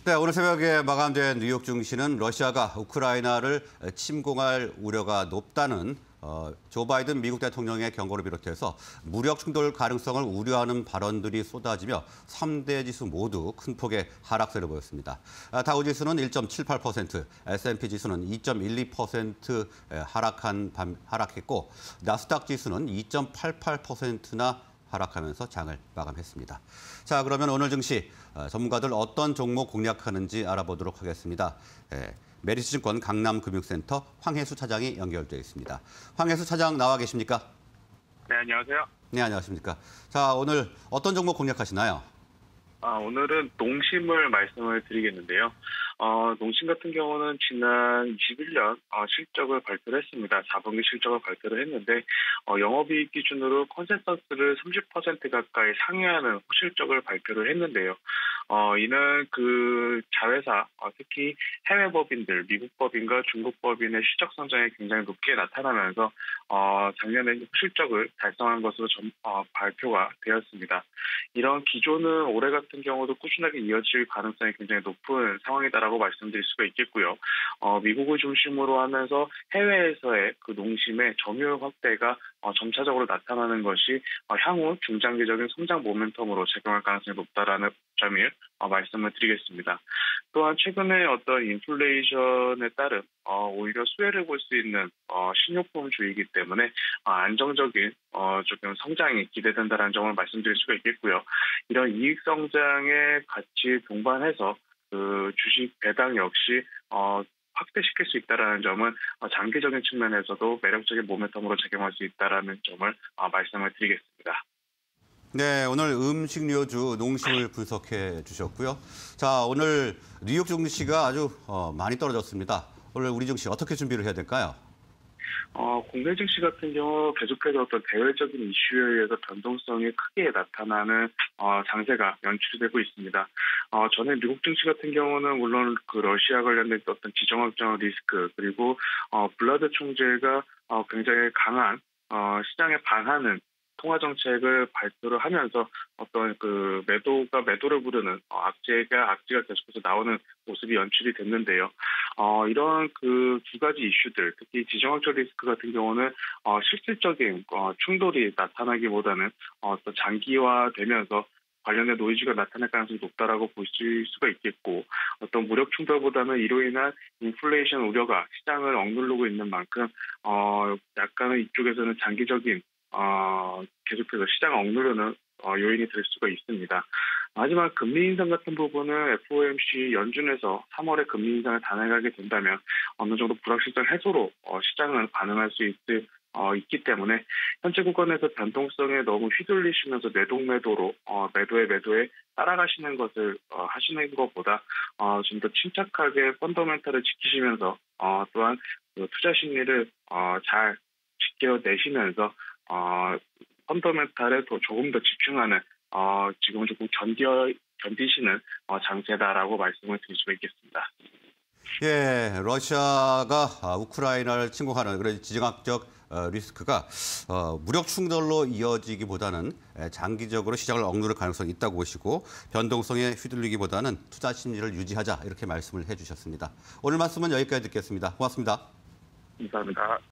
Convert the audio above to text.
네, 오늘 새벽에 마감된 뉴욕 증시는 러시아가 우크라이나를 침공할 우려가 높다는 조 바이든 미국 대통령의 경고를 비롯해서 무력 충돌 가능성을 우려하는 발언들이 쏟아지며 3대 지수 모두 큰 폭의 하락세를 보였습니다. 다우 지수는 1.78%, S&P 지수는 2.12% 하락했고 나스닥 지수는 2.88%나 하락하면서 장을 마감했습니다. 자, 그러면 오늘 증시 전문가들 어떤 종목 공략하는지 알아보도록 하겠습니다. 메리츠증권 강남금융센터 황혜수 차장이 연결되어 있습니다. 황혜수 차장 나와 계십니까? 네, 안녕하세요. 네, 안녕하십니까. 자, 오늘 어떤 종목 공략하시나요? 오늘은 농심을 말씀을 드리겠는데요. 농심 같은 경우는 지난 21년 실적을 발표를 했습니다. 4분기 실적을 발표를 했는데 영업이익 기준으로 컨센서스를 30% 가까이 상회하는 호실적을 발표를 했는데요. 이는 그 자회사, 특히 해외 법인들, 미국 법인과 중국 법인의 실적 성장이 굉장히 높게 나타나면서 작년에 실적을 달성한 것으로 발표가 되었습니다. 이런 기조는 올해 같은 경우도 꾸준하게 이어질 가능성이 굉장히 높은 상황이다라고 말씀드릴 수가 있겠고요. 미국을 중심으로 하면서 해외에서의 그 농심의 점유율 확대가 점차적으로 나타나는 것이 향후 중장기적인 성장 모멘텀으로 작용할 가능성이 높다라는 점을 말씀을 드리겠습니다. 또한 최근에 어떤 인플레이션에 따른 오히려 수혜를 볼 수 있는 신용품주이기 때문에 안정적인 조금 성장이 기대된다는 점을 말씀드릴 수가 있겠고요. 이런 이익 성장에 같이 동반해서 그 주식 배당 역시 확대시킬 수 있다는 점은 장기적인 측면에서도 매력적인 모멘텀으로 작용할 수 있다는 점을 말씀을 드리겠습니다. 네, 오늘 음식료주 농심을 분석해 주셨고요. 자, 오늘 뉴욕 증시가 아주 많이 떨어졌습니다. 오늘 우리 증시 어떻게 준비를 해야 될까요? 국내 증시 같은 경우 계속해서 어떤 대외적인 이슈에 의해서 변동성이 크게 나타나는 장세가 연출되고 있습니다. 전에 미국 증시 같은 경우는 물론 그 러시아 관련된 어떤 지정학적 리스크 그리고 블라드 총재가 굉장히 강한 시장에 반하는 통화 정책을 발표를 하면서 어떤 그 매도를 부르는 악재가 계속해서 나오는 모습이 연출이 됐는데요. 이런 그 두 가지 이슈들, 특히 지정학적 리스크 같은 경우는 실질적인 충돌이 나타나기보다는 또 장기화되면서 관련된 노이즈가 나타날 가능성이 높다라고 보실 수가 있겠고, 어떤 무력 충돌보다는 이로 인한 인플레이션 우려가 시장을 억누르고 있는 만큼 약간은 이쪽에서는 장기적인 계속해서 시장을 억누르는 요인이 될 수가 있습니다. 하지만 금리 인상 같은 부분은 FOMC 연준에서 3월에 금리 인상을 단행하게 된다면 어느 정도 불확실성 해소로 시장을 반응할 수 있기 때문에 현재 구간에서 변동성에 너무 휘둘리시면서 매도로 매도에 따라가시는 것을 하시는 것보다 좀 더 침착하게 펀더멘탈을 지키시면서 또한 그 투자 심리를 잘 지켜내시면서 펀더멘탈에 조금 더 집중하는 지금은 조금 견디시는 장세다라고 말씀을 드릴 수가 있겠습니다. 예, 러시아가 우크라이나를 침공하는 그런 지정학적 리스크가 무력 충돌로 이어지기보다는 장기적으로 시장을 억누를 가능성이 있다고 보시고 변동성에 휘둘리기보다는 투자 심리를 유지하자 이렇게 말씀을 해주셨습니다. 오늘 말씀은 여기까지 듣겠습니다. 고맙습니다. 감사합니다.